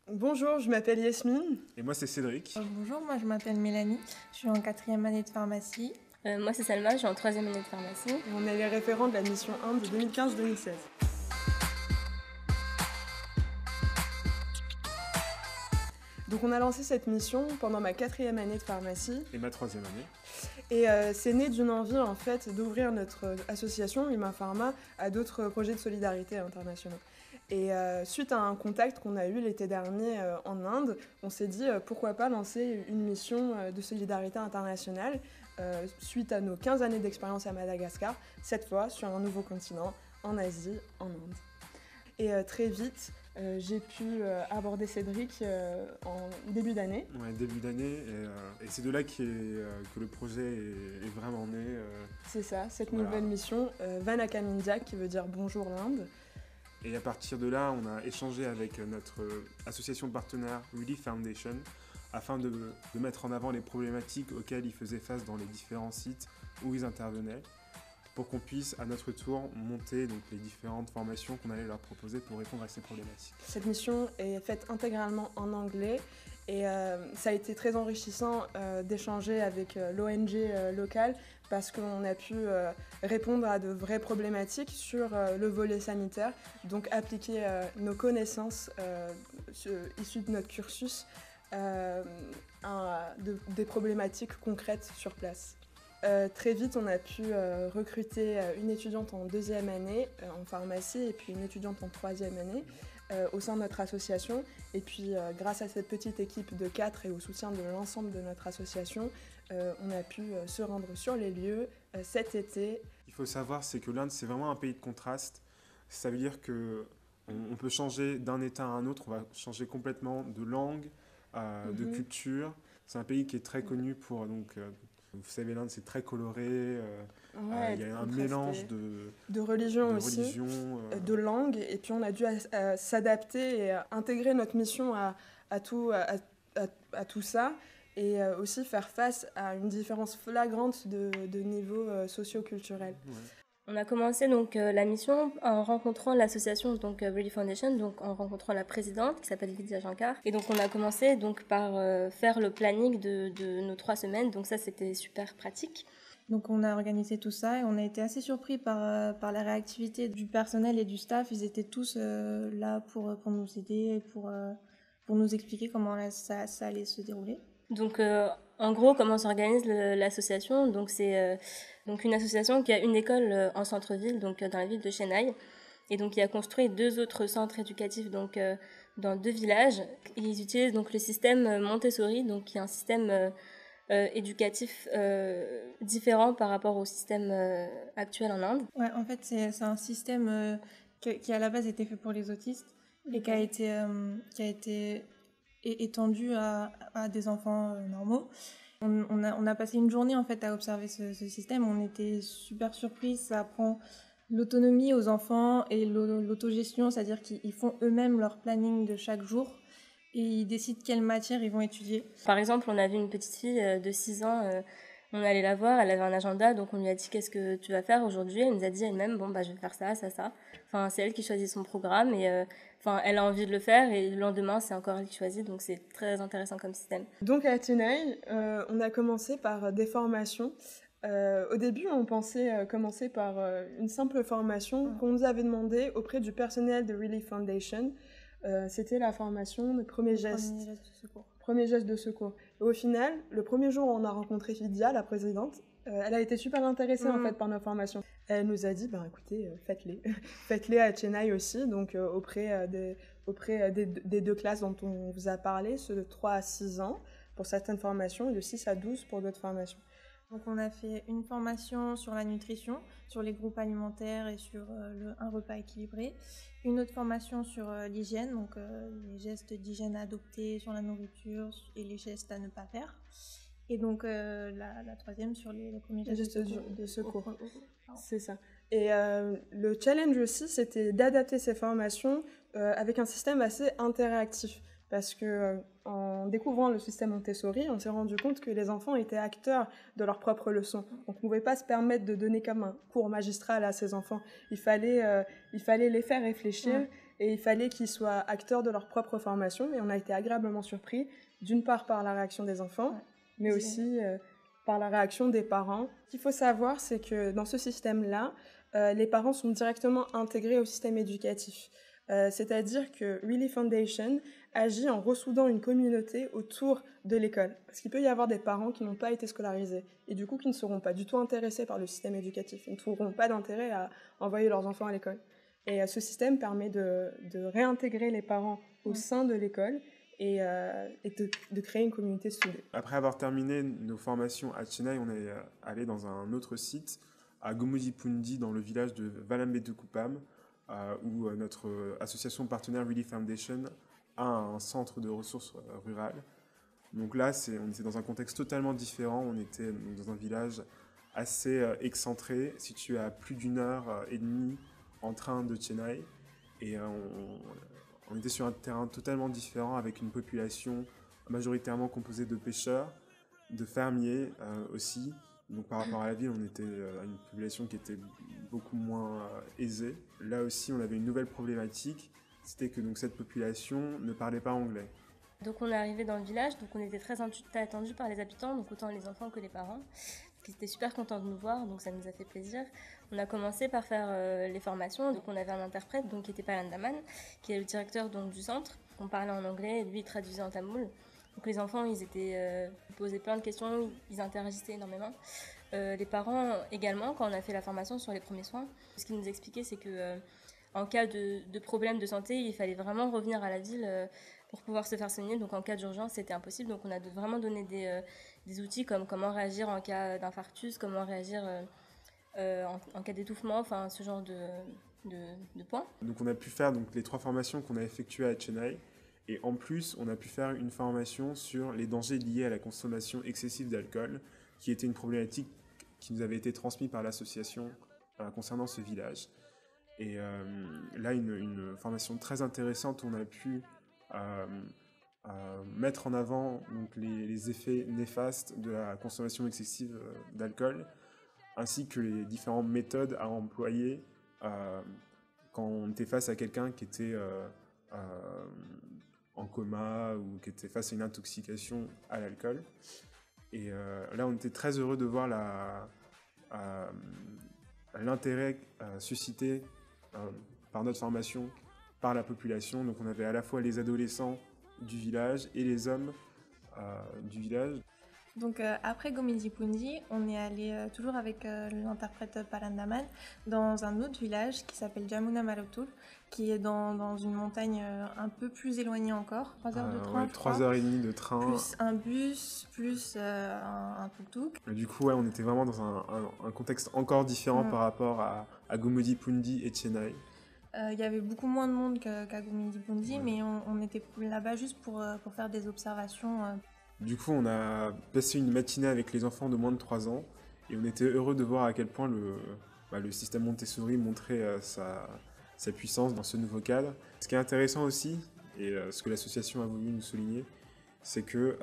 Bonjour, je m'appelle Yasmine. Et moi, c'est Cédric. Bonjour, moi je m'appelle Mélanie, je suis en quatrième année de pharmacie. Moi, c'est Salma, je suis en troisième année de pharmacie. Et on est les référents de la mission Inde 2015-2016. Donc on a lancé cette mission pendant ma quatrième année de pharmacie. Et ma troisième année. Et c'est né d'une envie en fait d'ouvrir notre association Humain Pharma à d'autres projets de solidarité internationaux. Et suite à un contact qu'on a eu l'été dernier en Inde, on s'est dit pourquoi pas lancer une mission de solidarité internationale suite à nos 15 années d'expérience à Madagascar, cette fois sur un nouveau continent, en Asie, en Inde. Et très vite, j'ai pu aborder Cédric en début d'année. Ouais, début d'année. Et c'est de là que le projet est vraiment né. C'est ça, cette voilà. nouvelle mission, Vanakkam India, qui veut dire bonjour l'Inde. Et à partir de là, on a échangé avec notre association partenaire Relief Foundation afin de mettre en avant les problématiques auxquelles ils faisaient face dans les différents sites où ils intervenaient, pour qu'on puisse à notre tour monter donc, les différentes formations qu'on allait leur proposer pour répondre à ces problématiques. Cette mission est faite intégralement en anglais et ça a été très enrichissant d'échanger avec l'ONG locale parce qu'on a pu répondre à de vraies problématiques sur le volet sanitaire, donc appliquer nos connaissances issues de notre cursus des problématiques concrètes sur place. Très vite, on a pu recruter une étudiante en deuxième année en pharmacie et puis une étudiante en troisième année au sein de notre association. Et puis, grâce à cette petite équipe de 4 et au soutien de l'ensemble de notre association, on a pu se rendre sur les lieux cet été. Il faut savoir, c'est que l'Inde, c'est vraiment un pays de contraste. Ça veut dire qu'on peut changer d'un état à un autre, on va changer complètement de langue, de culture. C'est un pays qui est très connu pour... vous savez, l'Inde, c'est très coloré. Il y a un mélange de religion aussi, de langue. Et puis, on a dû s'adapter et intégrer notre mission à tout ça. Et aussi faire face à une différence flagrante de niveau socio-culturel. Ouais. On a commencé donc la mission en rencontrant l'association donc Relief Foundation, donc en rencontrant la présidente qui s'appelle Vidya Shankar. Et donc on a commencé donc par faire le planning de nos 3 semaines. Donc ça c'était super pratique. Donc on a organisé tout ça et on a été assez surpris par la réactivité du personnel et du staff. Ils étaient tous là pour nous aider, pour nous expliquer comment ça allait se dérouler. Donc en gros, comment s'organise l'association? Donc c'est donc une association qui a une école en centre-ville, donc dans la ville de Chennai, et donc qui a construit 2 autres centres éducatifs donc dans 2 villages. Et ils utilisent donc le système Montessori, donc qui est un système éducatif différent par rapport au système actuel en Inde. Ouais, en fait c'est un système qui à la base était fait pour les autistes et qui a été étendu à des enfants normaux. On a passé une journée en fait à observer ce système. On était super surpris. Ça apprend l'autonomie aux enfants et l'autogestion, c'est-à-dire qu'ils font eux-mêmes leur planning de chaque jour et ils décident quelle matière ils vont étudier. Par exemple, on a vu une petite fille de 6 ans. On allait la voir, elle avait un agenda, donc on lui a dit qu'est-ce que tu vas faire aujourd'hui. Elle nous a dit elle-même, bon bah je vais faire ça, ça, ça. Enfin, c'est elle qui choisit son programme et elle a envie de le faire et le lendemain c'est encore elle qui choisit, donc c'est très intéressant comme système. Donc à Chennai, on a commencé par des formations. Au début, on pensait commencer par une simple formation qu'on nous avait demandé auprès du personnel de Relief Foundation. C'était la formation de premier geste de secours. Premier geste de secours. Et au final, le premier jour où on a rencontré Vidya, la présidente, elle a été super intéressée en fait par nos formations. Elle nous a dit, écoutez, faites-les. Faites-les à Chennai aussi, donc auprès des 2 classes dont on vous a parlé, ceux de 3 à 6 ans pour certaines formations et de 6 à 12 pour d'autres formations. Donc on a fait une formation sur la nutrition, sur les groupes alimentaires et sur un repas équilibré. Une autre formation sur l'hygiène, donc les gestes d'hygiène à adopter sur la nourriture et les gestes à ne pas faire. Et donc la troisième sur les premiers gestes de secours. C'est ça. Et le challenge aussi, c'était d'adapter ces formations avec un système assez interactif. Parce que en découvrant le système Montessori, on s'est rendu compte que les enfants étaient acteurs de leurs propres leçons. On ne pouvait pas se permettre de donner comme un cours magistral à ces enfants. Il fallait les faire réfléchir et il fallait qu'ils soient acteurs de leur propre formation. Et on a été agréablement surpris, d'une part par la réaction des enfants, mais aussi par la réaction des parents. Ce qu'il faut savoir, c'est que dans ce système-là, les parents sont directement intégrés au système éducatif. C'est-à-dire que Really Foundation agit en ressoudant une communauté autour de l'école. Parce qu'il peut y avoir des parents qui n'ont pas été scolarisés et du coup qui ne seront pas du tout intéressés par le système éducatif. Ils ne trouveront pas d'intérêt à envoyer leurs enfants à l'école. Et ce système permet de réintégrer les parents au sein de l'école et de créer une communauté soudée. Après avoir terminé nos formations à Chennai, on est allé dans un autre site, à Gomudipundi, dans le village de Valambetukupam, où notre association partenaire Really Foundation a un centre de ressources rurales. Donc là, on était dans un contexte totalement différent. On était dans un village assez excentré, situé à plus d'1h30 en train de Chennai. Et on était sur un terrain totalement différent, avec une population majoritairement composée de pêcheurs, de fermiers aussi. Donc par rapport à la ville, on était à une population qui était beaucoup moins aisée. Là aussi, on avait une nouvelle problématique, c'était que donc, cette population ne parlait pas anglais. Donc on est arrivé dans le village, donc on était très attendus par les habitants, donc autant les enfants que les parents, qui étaient super contents de nous voir, donc ça nous a fait plaisir. On a commencé par faire les formations, donc on avait un interprète donc, qui était Palandaman, qui est le directeur donc, du centre. On parlait en anglais et lui il traduisait en tamoul. Donc les enfants, ils posaient plein de questions, ils interagissaient énormément. Les parents également, quand on a fait la formation sur les premiers soins, ce qu'ils nous expliquaient, c'est que en cas de problème de santé, il fallait vraiment revenir à la ville pour pouvoir se faire soigner. Donc en cas d'urgence, c'était impossible. Donc on a vraiment donné des outils comme comment réagir en cas d'infarctus, comment réagir en cas d'étouffement, enfin ce genre de points. Donc on a pu faire donc, les 3 formations qu'on a effectuées à Chennai. Et en plus, on a pu faire une formation sur les dangers liés à la consommation excessive d'alcool, qui était une problématique qui nous avait été transmise par l'association concernant ce village. Et là, une formation très intéressante où on a pu mettre en avant donc, les effets néfastes de la consommation excessive d'alcool, ainsi que les différentes méthodes à employer quand on était face à quelqu'un qui était en coma ou qui était face à une intoxication à l'alcool. Et là, on était très heureux de voir l'intérêt suscité par notre formation, par la population. Donc on avait à la fois les adolescents du village et les hommes du village. Donc après Gomudipundi, on est allé toujours avec l'interprète Palandaman dans un autre village qui s'appelle Jamuna Malotul, qui est dans une montagne un peu plus éloignée encore, 3 heures de train. 3h30 de train. Plus un bus, plus un tuk-tuk. Du coup, on était vraiment dans un contexte encore différent par rapport à Gomudipundi et Chennai. Il y avait beaucoup moins de monde qu'à Gomudipundi, mais on était là-bas juste pour faire des observations. Du coup, on a passé une matinée avec les enfants de moins de 3 ans et on était heureux de voir à quel point le système Montessori montrait sa puissance dans ce nouveau cadre. Ce qui est intéressant aussi, et ce que l'association a voulu nous souligner, c'est que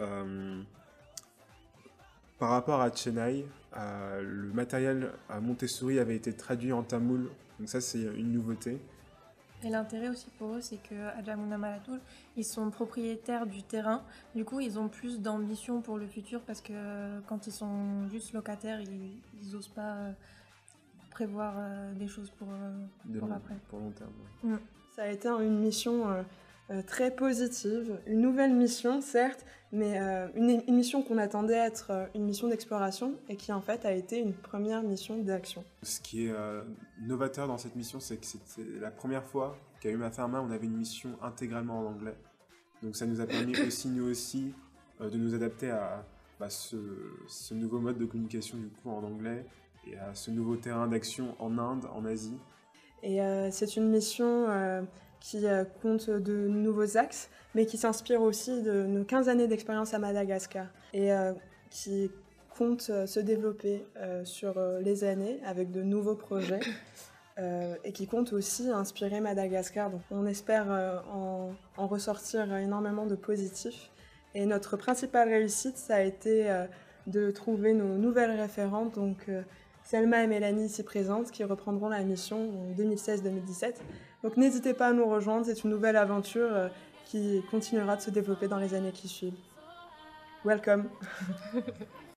par rapport à Chennai, le matériel à Montessori avait été traduit en tamoul, donc ça c'est une nouveauté. Et l'intérêt aussi pour eux, c'est qu'à Jamuna Malotul, ils sont propriétaires du terrain. Du coup, ils ont plus d'ambition pour le futur parce que quand ils sont juste locataires, ils n'osent pas prévoir des choses pour après. Pour long terme. Ça a été une mission très positive, une nouvelle mission certes, mais une mission qu'on attendait être une mission d'exploration et qui en fait a été une première mission d'action. Ce qui est novateur dans cette mission, c'est que c'était la première fois qu'à Uma Pharma, on avait une mission intégralement en anglais. Donc ça nous a permis aussi, nous aussi, de nous adapter à ce nouveau mode de communication du coup en anglais et à ce nouveau terrain d'action en Inde, en Asie. Et c'est une mission qui compte de nouveaux axes, mais qui s'inspire aussi de nos 15 années d'expérience à Madagascar et qui compte se développer sur les années avec de nouveaux projets et qui compte aussi inspirer Madagascar. Donc on espère en ressortir énormément de positifs. Et notre principale réussite, ça a été de trouver nos nouvelles référentes, donc Selma et Mélanie ici présentes qui reprendront la mission en 2016-2017. Donc n'hésitez pas à nous rejoindre, c'est une nouvelle aventure qui continuera de se développer dans les années qui suivent. Welcome.